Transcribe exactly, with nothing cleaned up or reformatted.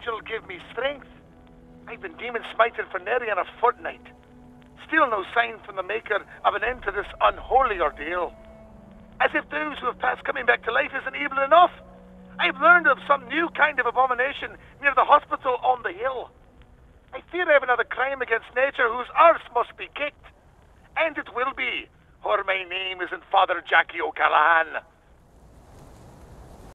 angel give me strength. I've been demon smiting for nearly on a fortnight. Still no sign from the maker of an end to this unholy ordeal. As if those who have passed coming back to life isn't evil enough. I've learned of some new kind of abomination near the hospital on the hill. I fear I have another crime against nature whose arse must be kicked. And it will be, or my name isn't Father Jackie O'Callahan.